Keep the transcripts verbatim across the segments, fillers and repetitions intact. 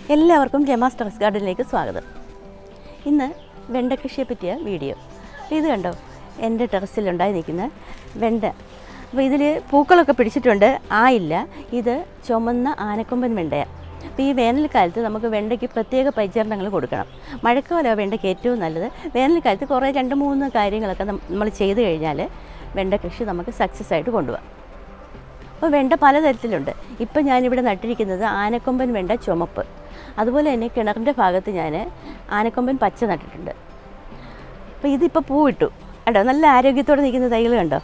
എല്ലാവർക്കും രമാസ് ടെറസ് ഗാർഡനിലേക്ക് സ്വാഗതം. ഇന്ന് വെണ്ട കൃഷിയെ പറ്റിയ വീഡിയോ. ഇത് കണ്ടോ, എൻ്റെ ടെറസിലുണ്ടായി നിൽക്കുന്ന വെണ്ട. അപ്പോൾ ഇതിൽ പൂക്കളൊക്കെ പിടിച്ചിട്ടുണ്ട്, ആയില്ല. ഇത് ചുമന്ന ആനക്കൊമ്പൻ വെണ്ടയാണ്. അപ്പോൾ ഈ വേനൽക്കാലത്ത് നമുക്ക് വെണ്ടയ്ക്ക് പ്രത്യേക പരിചരണങ്ങൾ കൊടുക്കണം. മഴക്കാലമാണ് വെണ്ടയ്ക്ക് ഏറ്റവും നല്ലത്. വേനൽക്കാലത്ത് കുറേ രണ്ട് മൂന്ന് കാര്യങ്ങളൊക്കെ നമ്മൾ ചെയ്ത് കഴിഞ്ഞാൽ വെണ്ട കൃഷി നമുക്ക് സക്സസ് ആയിട്ട് കൊണ്ടുപോകാം. അപ്പോൾ വെണ്ട പലതരത്തിലുണ്ട്. ഇപ്പം ഞാനിവിടെ നട്ടിരിക്കുന്നത് ആനക്കൊമ്പൻ വെണ്ട ചുമപ്പ്. അതുപോലെ തന്നെ കിണറിൻ്റെ ഭാഗത്ത് ഞാൻ ആനക്കൊമ്പൻ പച്ച നട്ടിട്ടുണ്ട്. അപ്പോൾ ഇതിപ്പോൾ പൂവിട്ടു കണ്ടോ, നല്ല ആരോഗ്യത്തോടെ നിൽക്കുന്ന തൈകൾ കണ്ടോ.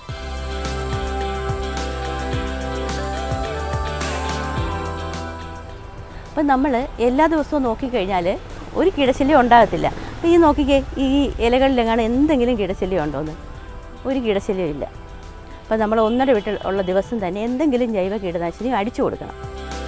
അപ്പം നമ്മൾ എല്ലാ ദിവസവും നോക്കിക്കഴിഞ്ഞാൽ ഒരു കീടശല്യം ഉണ്ടാകത്തില്ല. അപ്പോൾ ഈ നോക്കിക്കേ, ഈ ഇലകളിലെങ്ങാണ് എന്തെങ്കിലും കീടശല്യം ഉണ്ടോയെന്ന്? ഒരു കീടശല്യം ഇല്ല. അപ്പോൾ നമ്മൾ ഒന്നര വിട്ട് ഉള്ള ദിവസം തന്നെ എന്തെങ്കിലും ജൈവ കീടനാശിനി അടിച്ചു കൊടുക്കണം.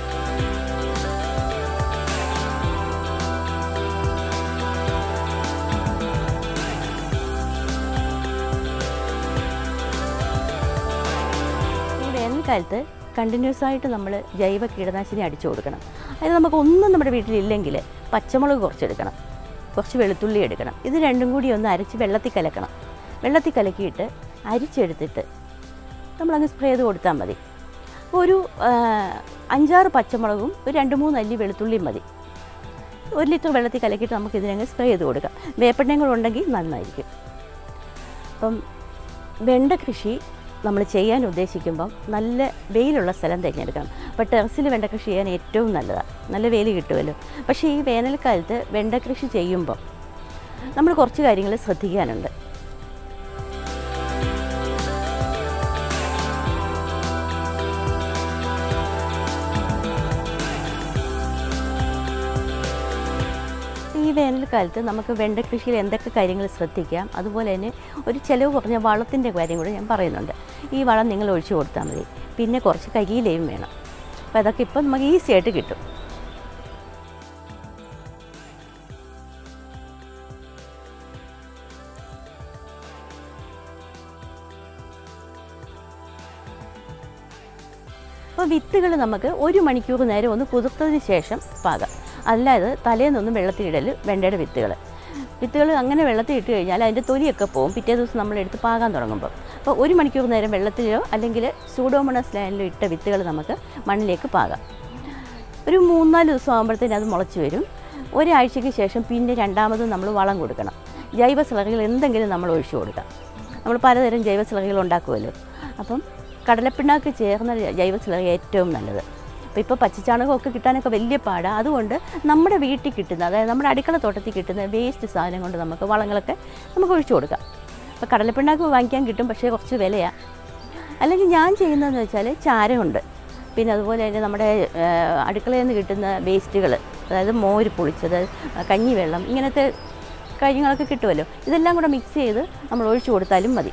ഈ വേനൽക്കാലത്ത് കണ്ടിന്യൂസ് ആയിട്ട് നമ്മൾ ജൈവ കീടനാശിനി അടിച്ചു കൊടുക്കണം. അതായത് നമുക്ക് ഒന്നും നമ്മുടെ വീട്ടിലില്ലെങ്കിൽ പച്ചമുളക് കുറച്ചെടുക്കണം, കുറച്ച് വെളുത്തുള്ളി എടുക്കണം. ഇത് രണ്ടും കൂടി ഒന്ന് അരച്ച് വെള്ളത്തിൽ കലക്കണം. വെള്ളത്തിൽ കലക്കിയിട്ട് അരിച്ചെടുത്തിട്ട് നമ്മളങ്ങ് സ്പ്രേ ചെയ്ത് കൊടുത്താൽ മതി. ഒരു അഞ്ചാറ് പച്ചമുളകും ഒരു രണ്ട് മൂന്ന് അല്ലി വെളുത്തുള്ളിയും മതി. ഒരു ലിറ്റർ വെള്ളത്തിൽ കലക്കിയിട്ട് നമുക്ക് ഇതിനങ്ങ് സ്പ്രേ ചെയ്ത് കൊടുക്കാം. വേപ്പെണ്ണയും കൂടെ ഉണ്ടെങ്കിൽ നന്നായിരിക്കും. അപ്പം വെണ്ട കൃഷി നമ്മൾ ചെയ്യാൻ ഉദ്ദേശിക്കുമ്പം നല്ല വെയിലുള്ള സ്ഥലം തിരഞ്ഞെടുക്കണം. അപ്പോൾ ടെറസിൽ വെണ്ട കൃഷി ചെയ്യാൻ ഏറ്റവും നല്ലതാണ്, നല്ല വെയിൽ കിട്ടുമല്ലോ. പക്ഷേ ഈ വേനൽക്കാലത്ത് വെണ്ട കൃഷി ചെയ്യുമ്പം നമ്മൾ കുറച്ച് കാര്യങ്ങൾ ശ്രദ്ധിക്കാനുണ്ട്. ഈ വേനൽക്കാലത്ത് നമുക്ക് വെണ്ട കൃഷിയിൽ എന്തൊക്കെ കാര്യങ്ങൾ ശ്രദ്ധിക്കാം, അതുപോലെ തന്നെ ഒരു ചിലവ് കുറഞ്ഞ വളത്തിൻ്റെ കാര്യം കൂടെ ഞാൻ പറയുന്നുണ്ട്. ഈ വളം നിങ്ങൾ ഒഴിച്ചു കൊടുത്താൽ മതി. പിന്നെ കുറച്ച് കരിയിലയും വേണം. അപ്പോൾ അതൊക്കെ ഇപ്പം നമുക്ക് ഈസി ആയിട്ട് കിട്ടും. അപ്പോൾ വിത്തുകൾ നമുക്ക് ഒരു മണിക്കൂർ നേരം ഒന്ന് കുതിർത്തതിന് ശേഷം പാകാം. അല്ലാതെ തലേന്നൊന്നും വെള്ളത്തിലിടൽ വെണ്ടയുടെ വിത്തുകൾ വിത്തുകൾ അങ്ങനെ വെള്ളത്തിൽ ഇട്ട് കഴിഞ്ഞാൽ അതിൻ്റെ തൊലിയൊക്കെ പോകും പിറ്റേ ദിവസം നമ്മളെടുത്ത് പാകാൻ തുടങ്ങുമ്പോൾ. അപ്പോൾ ഒരു മണിക്കൂർ നേരം വെള്ളത്തിലോ അല്ലെങ്കിൽ സൂഡോമോണസ് ലായനിലോ ഇട്ട വിത്തുകൾ നമുക്ക് മണ്ണിലേക്ക് പാകാം. ഒരു മൂന്നാല് ദിവസം ആകുമ്പോഴത്തേന് അത് മുളച്ച് വരും. ഒരാഴ്ചയ്ക്ക് ശേഷം പിന്നെ രണ്ടാമതും നമ്മൾ വളം കൊടുക്കണം. ജൈവ സ്ലറികൾ എന്തെങ്കിലും നമ്മൾ ഒഴിച്ചു കൊടുക്കാം. നമ്മൾ പലതരം ജൈവ സ്ലറികൾ ഉണ്ടാക്കുമല്ലോ. അപ്പം കടലപ്പിണ്ണാക്ക് ചേർന്ന ജൈവ സ്ലറി ഏറ്റവും നല്ലത്. അപ്പോൾ ഇപ്പോൾ പച്ചച്ചാണകമൊക്കെ കിട്ടാനൊക്കെ വലിയ പാടാണ്. അതുകൊണ്ട് നമ്മുടെ വീട്ടിൽ കിട്ടുന്ന, അതായത് നമ്മുടെ അടുക്കള തോട്ടത്തിൽ കിട്ടുന്ന വേസ്റ്റ് സാധനം കൊണ്ട് നമുക്ക് വളങ്ങളൊക്കെ നമുക്ക് ഒഴിച്ചു കൊടുക്കാം. അപ്പോൾ കടലപ്പിണ്ണാക്ക് വാങ്ങിക്കാൻ കിട്ടും, പക്ഷേ കുറച്ച് വിലയാണ്. അല്ലെങ്കിൽ ഞാൻ ചെയ്യുന്നതെന്ന് വെച്ചാൽ ചാരമുണ്ട്, പിന്നെ അതുപോലെ തന്നെ നമ്മുടെ അടുക്കളയിൽ നിന്ന് കിട്ടുന്ന വേസ്റ്റുകൾ, അതായത് മോര് പൊളിച്ചത്, കഞ്ഞിവെള്ളം, ഇങ്ങനത്തെ കാര്യങ്ങളൊക്കെ കിട്ടുമല്ലോ. ഇതെല്ലാം കൂടെ മിക്സ് ചെയ്ത് നമ്മൾ ഒഴിച്ചു കൊടുത്താലും മതി.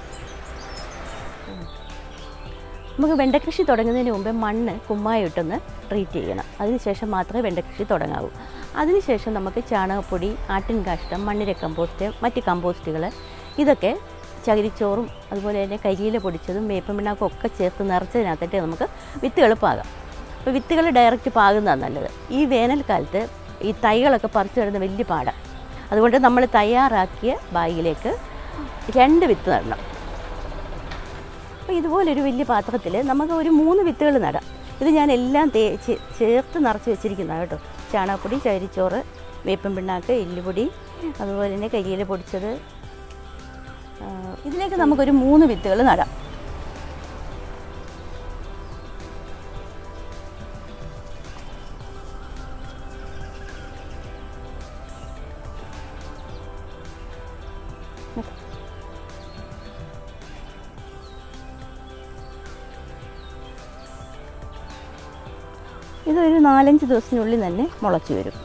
നമുക്ക് വെണ്ടക്കൃഷി തുടങ്ങുന്നതിന് മുമ്പേ മണ്ണ് കുമ്മായി ഇട്ടൊന്ന് ട്രീറ്റ് ചെയ്യണം. അതിനുശേഷം മാത്രമേ വെണ്ടക്കൃഷി തുടങ്ങാവൂ. അതിനുശേഷം നമുക്ക് ചാണകപ്പൊടി, ആട്ടിൻ കാഷ്ടം, മണ്ണിര കമ്പോസ്റ്റ്, മറ്റ് കമ്പോസ്റ്റുകൾ, ഇതൊക്കെ ചകിരിച്ചോറും അതുപോലെ തന്നെ കരിയില പൊടിച്ചതും വേപ്പൻ പിണ്ണാക്കും ഒക്കെ ചേർത്ത് നിറച്ചതിനകത്തിട്ട് നമുക്ക് വിത്തുകൾ പാകാം. അപ്പോൾ വിത്തുകൾ ഡയറക്റ്റ് പാകുന്നതാണ് നല്ലത്. ഈ വേനൽക്കാലത്ത് ഈ തൈകളൊക്കെ പറിച്ചു കിടന്ന വലിയ പാടാണ്. അതുകൊണ്ട് നമ്മൾ തയ്യാറാക്കിയ ബാഗിലേക്ക് രണ്ട് വിത്ത് നടണം. അപ്പോൾ ഇതുപോലൊരു വലിയ പാത്രത്തിൽ നമുക്ക് ഒരു മൂന്ന് വിത്തുകൾ നടാം. ഇത് ഞാൻ എല്ലാം തേ ചേർത്ത് നിറച്ച് വെച്ചിരിക്കുന്നതാണ് കേട്ടോ. ചാണകപ്പൊടി, ചകിരിച്ചോറ്, വേപ്പൻ പിണ്ണാക്ക്, എല്ലുപൊടി, അതുപോലെ തന്നെ കരിയില പൊടിച്ചത്. ഇതിലേക്ക് നമുക്കൊരു മൂന്ന് വിത്തുകൾ നടാം. ഇതൊരു നാലഞ്ച് ദിവസത്തിനുള്ളിൽ തന്നെ മുളച്ച് വരും.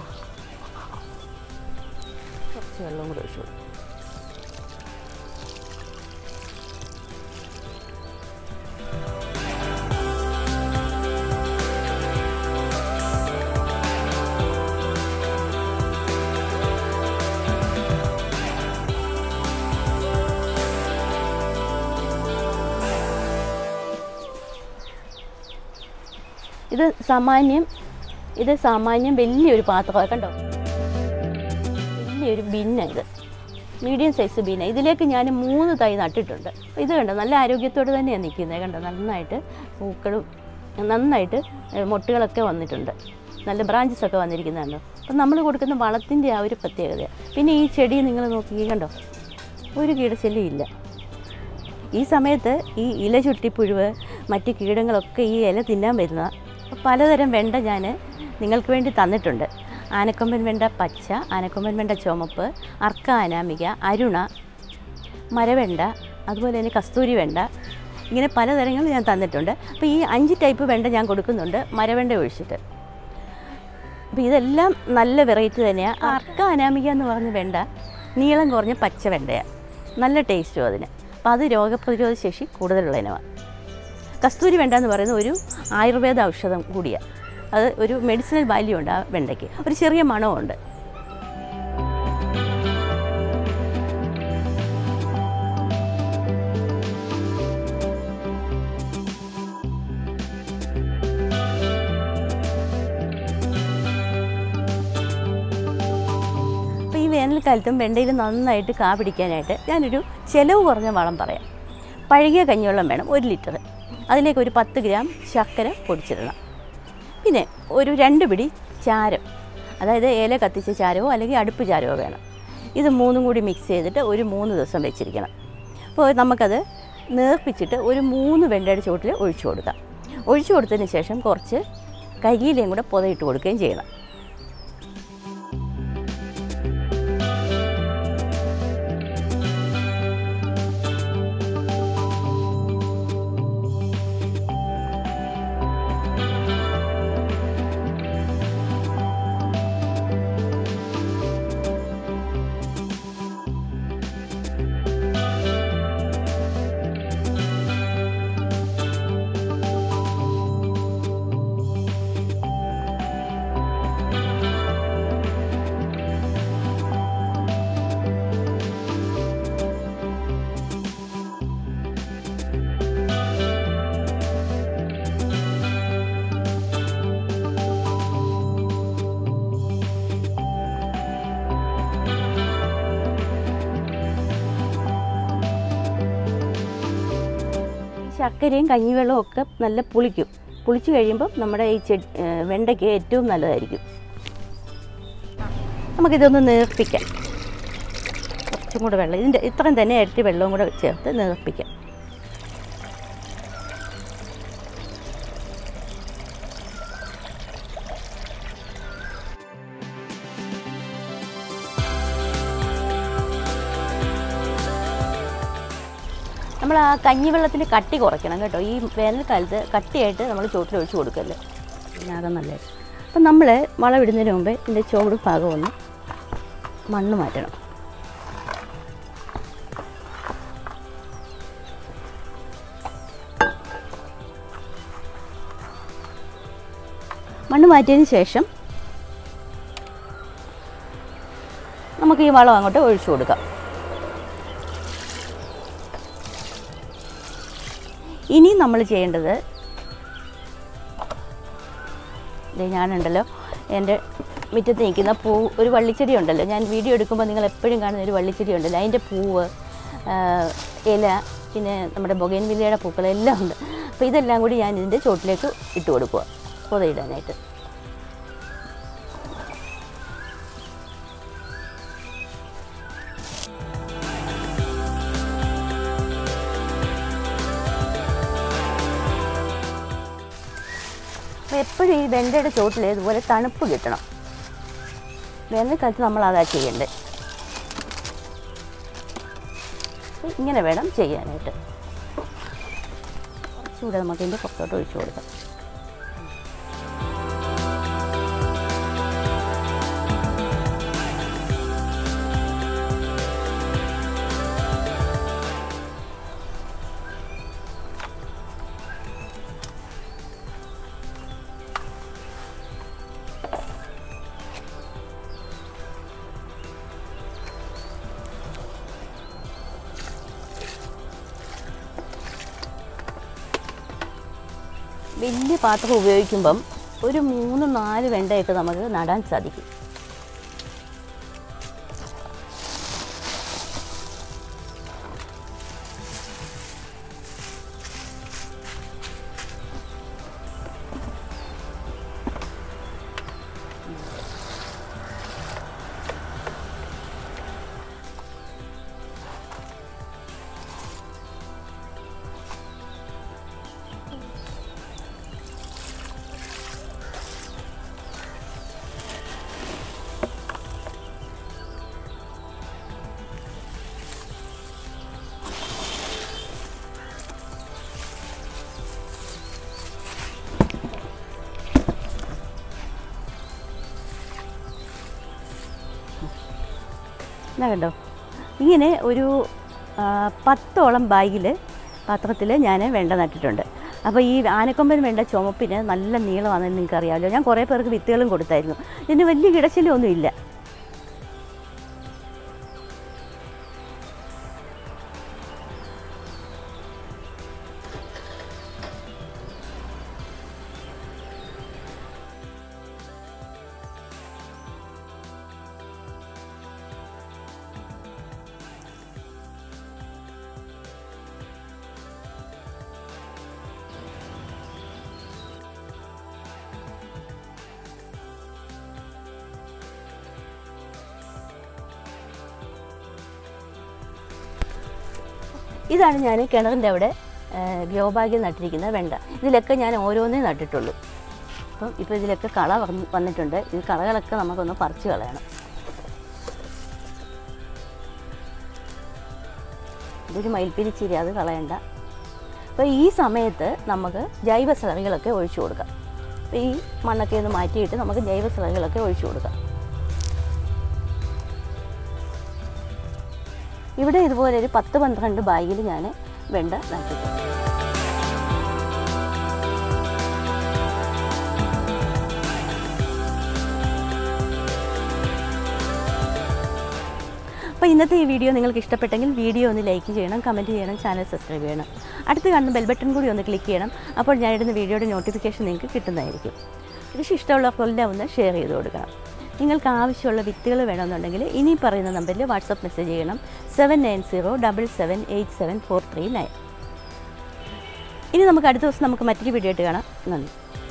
കുറച്ച് വെള്ളം കൂടെ ഒഴിച്ചു കൊടുക്കും. ഇത് സാമാന്യം ഇത് സാമാന്യം വലിയൊരു പാത്രമാണ് കണ്ടോ, വലിയൊരു ബിന്ന, ഇത് മീഡിയം സൈസ് ബിന്ന. ഇതിലേക്ക് ഞാൻ മൂന്ന് തൈ നട്ടിട്ടുണ്ട്. ഇത് കണ്ടോ, നല്ല ആരോഗ്യത്തോടെ തന്നെയാണ് നിൽക്കുന്നത്. കണ്ടോ, നന്നായിട്ട് പൂക്കളും നന്നായിട്ട് മൊട്ടുകളൊക്കെ വന്നിട്ടുണ്ട്, നല്ല ബ്രാഞ്ചസൊക്കെ വന്നിരിക്കുന്നുണ്ടോ. അപ്പം നമ്മൾ കൊടുക്കുന്ന വളത്തിൻ്റെ ആ ഒരു പ്രത്യേകതയാണ്. പിന്നെ ഈ ചെടി നിങ്ങൾ നോക്കി കണ്ടോ, ഒരു കീടശല്യം ഇല്ല. ഈ സമയത്ത് ഈ ഇല ചുട്ടിപ്പുഴുവ് മറ്റ് കീടങ്ങളൊക്കെ ഈ ഇല തിന്നാൻ വരുന്ന പലതരം വെണ്ട ഞാൻ നിങ്ങൾക്ക് വേണ്ടി തന്നിട്ടുണ്ട്. ആനക്കൊമ്പൻ വെണ്ട പച്ച, ആനക്കൊമ്പൻ വെണ്ട ചുമപ്പ്, അർക്ക അനാമിക, അരുണ, മരവെണ്ട, അതുപോലെ തന്നെ കസ്തൂരി വെണ്ട, ഇങ്ങനെ പലതരങ്ങൾ ഞാൻ തന്നിട്ടുണ്ട്. അപ്പോൾ ഈ അഞ്ച് ടൈപ്പ് വെണ്ട ഞാൻ കൊടുക്കുന്നുണ്ട് മരവെണ്ട ഒഴിച്ചിട്ട്. അപ്പോൾ ഇതെല്ലാം നല്ല വെറൈറ്റി തന്നെയാണ്. അർക്ക അനാമിക എന്ന് പറഞ്ഞ വെണ്ട നീളം കുറഞ്ഞ പച്ച വെണ്ടയാണ്, നല്ല ടേസ്റ്റും അതിന്. അപ്പോൾ അത് രോഗപ്രതിരോധ ശേഷി കൂടുതലുള്ള ഇനമാണ്. കസ്തൂരി വെണ്ട എന്ന് പറയുന്നത് ഒരു ആയുർവേദ ഔഷധം കൂടിയാണ്. അത് ഒരു മെഡിസിനൽ വാല്യൂ ഉണ്ട് ആ വെണ്ടയ്ക്ക്, ഒരു ചെറിയ മണമുണ്ട്. അപ്പോൾ ഈ വേനൽക്കാലത്തും വെണ്ടയിൽ നന്നായിട്ട് കാ പിടിക്കാനായിട്ട് ഞാനൊരു ചിലവ് കുറഞ്ഞ വളം പറയാം. പഴകിയ കഞ്ഞിവെള്ളം വേണം ഒരു ലിറ്റർ. അതിലേക്ക് ഒരു പത്ത് ഗ്രാം ശർക്കര പൊടിച്ചിടണം. പിന്നെ ഒരു രണ്ട് പിടി ചാരം, അതായത് ഏല കത്തിച്ച ചാരമോ അല്ലെങ്കിൽ അടുപ്പ് ചാരമോ വേണം. ഇത് മൂന്നും കൂടി മിക്സ് ചെയ്തിട്ട് ഒരു മൂന്ന് ദിവസം വെച്ചിരിക്കണം. അപ്പോൾ നമുക്കത് നേർപ്പിച്ചിട്ട് ഒരു മൂന്ന് വെണ്ടയുടെ ചുവട്ടിൽ ഒഴിച്ചു കൊടുക്കാം. ഒഴിച്ചു കൊടുത്തതിന് ശേഷം കുറച്ച് കരിയിലയും കൂടെ പുതയിട്ട് കൊടുക്കുകയും ചെയ്യണം. ശർക്കരയും കഞ്ഞിവെള്ളവും ഒക്കെ നല്ല പുളിക്കും. പുളിച്ച് കഴിയുമ്പം നമ്മുടെ ഈ ചെടി വെണ്ടയ്ക്ക് ഏറ്റവും നല്ലതായിരിക്കും. നമുക്കിതൊന്ന് നേർപ്പിക്കാം. കുറച്ചും കൂടെ വെള്ളം, ഇതിൻ്റെ ഇത്രയും തന്നെ ഇരട്ടി വെള്ളവും കൂടെ ചേർത്ത് നേർപ്പിക്കാം. നമ്മൾ ആ കഞ്ഞിവെള്ളത്തിൽ കട്ടി കുറയ്ക്കണം കേട്ടോ. ഈ വേനൽക്കാലത്ത് കട്ടിയായിട്ട് നമ്മൾ ചുവട്ടിൽ ഒഴിച്ച് കൊടുക്കല്ലേ, ഇതിനാകെ നല്ലത്. അപ്പം നമ്മൾ വളം ഇടുന്നതിന് മുമ്പേ ഇതിൻ്റെ ചുവട് ഭാഗം ഒന്ന് മണ്ണ് മാറ്റണം. മണ്ണ് മാറ്റിയതിന് ശേഷം നമുക്ക് ഈ വളം അങ്ങോട്ട് ഒഴിച്ചു കൊടുക്കാം. ഇനി നമ്മൾ ചെയ്യേണ്ടത്, ഇത് ഞാനുണ്ടല്ലോ എൻ്റെ മുറ്റത്ത് നിൽക്കുന്ന പൂ, ഒരു വള്ളിച്ചെടി ഉണ്ടല്ലോ, ഞാൻ വീഡിയോ എടുക്കുമ്പോൾ നിങ്ങൾ എപ്പോഴും കാണുന്ന ഒരു വള്ളിച്ചെടി ഉണ്ടല്ലോ, അതിൻ്റെ പൂവ്, ഇല, പിന്നെ നമ്മുടെ ബൊഗൈൻവില്ലയുടെ പൂക്കളെല്ലാം ഉണ്ട്. അപ്പോൾ ഇതെല്ലാം കൂടി ഞാൻ ഇതിൻ്റെ ചുവട്ടിലേക്ക് ഇട്ട് കൊടുക്കുക പുതയിടാനായിട്ട്. എപ്പോഴും ഈ വെണ്ടയുടെ ചുവട്ടിൽ ഇതുപോലെ തണുപ്പ് കിട്ടണം. വേനൽക്കാലത്ത് നമ്മൾ അതാ ചെയ്യേണ്ടത്. ഇങ്ങനെ വേണം ചെയ്യാനായിട്ട്. കുറച്ചുകൂടെ നമുക്ക് ഇതിൻ്റെ പുറത്തോട്ട് ഒഴിച്ചു കൊടുക്കാം. വലിയ പാത്രം ഉപയോഗിക്കുമ്പം ഒരു മൂന്ന് നാല് വെണ്ടയൊക്കെ നമുക്ക് നടാൻ സാധിക്കും. എന്നാ കണ്ടോ, ഇങ്ങനെ ഒരു പത്തോളം ബാഗിൽ പാത്രത്തിൽ ഞാൻ വെണ്ട നട്ടിട്ടുണ്ട്. അപ്പോൾ ഈ ആനക്കൊമ്പൻ വെണ്ട ചുമപ്പിന് നല്ല നീളമാണെന്ന് നിങ്ങൾക്ക് അറിയാമല്ലോ. ഞാൻ കുറേ പേർക്ക് വിത്തുകളും കൊടുത്തായിരുന്നു. ഇതിന് വലിയ കിടച്ചിലൊന്നും ഇല്ല. ഇതാണ് ഞാൻ കിണറിൻ്റെ അവിടെ ഗ്രോ ബാഗിൽ നട്ടിരിക്കുന്ന വെണ്ട. ഇതിലൊക്കെ ഞാൻ ഓരോന്നേ നട്ടിട്ടുള്ളൂ. അപ്പം ഇപ്പോൾ ഇതിലൊക്കെ കള വന്നിട്ടുണ്ട്. ഈ കളകളൊക്കെ നമുക്കൊന്ന് പറിച്ച് കളയണം. ഇതൊരു മയിൽപ്പിരിച്ചിരി, അത് കളയണ്ട. അപ്പോൾ ഈ സമയത്ത് നമുക്ക് ജൈവ സ്ലറികളൊക്കെ ഒഴിച്ചു കൊടുക്കാം. അപ്പോൾ ഈ മണ്ണൊക്കെ ഒന്ന് മാറ്റിയിട്ട് നമുക്ക് ജൈവ സ്ലറികളൊക്കെ ഒഴിച്ചു കൊടുക്കാം. ഇവിടെ ഇതുപോലെ ഒരു പത്ത് പന്ത്രണ്ട് ബാഗിൽ ഞാൻ വെണ്ട നട്ടിട്ടുണ്ട്. അപ്പോൾ ഇന്നത്തെ ഈ വീഡിയോ നിങ്ങൾക്ക് ഇഷ്ടപ്പെട്ടെങ്കിൽ വീഡിയോ ഒന്ന് ലൈക്ക് ചെയ്യണം, കമൻറ്റ് ചെയ്യണം, ചാനൽ സബ്സ്ക്രൈബ് ചെയ്യണം. അടുത്ത് കാണുന്ന ബെൽ ബട്ടൺ കൂടി ഒന്ന് ക്ലിക്ക് ചെയ്യണം. അപ്പോൾ ഞാനിടുന്ന വീഡിയോയുടെ നോട്ടിഫിക്കേഷൻ നിങ്ങൾക്ക് കിട്ടുന്നതായിരിക്കും. കൃഷി ഇഷ്ടമുള്ളവർക്കെല്ലാം ഒന്ന് ഷെയർ ചെയ്ത് കൊടുക്കണം. നിങ്ങൾക്ക് ആവശ്യമുള്ള വിത്തുകൾ വേണമെന്നുണ്ടെങ്കിൽ ഇനി പറയുന്ന നമ്പറിൽ വാട്സപ്പ് മെസ്സേജ് ചെയ്യണം. Seven nine zero double seven eight seven four three nine. ഇനി നമുക്ക് അടുത്ത ദിവസം നമുക്ക് മറ്റൊരു വീഡിയോ ആയിട്ട് കാണാം. നന്ദി.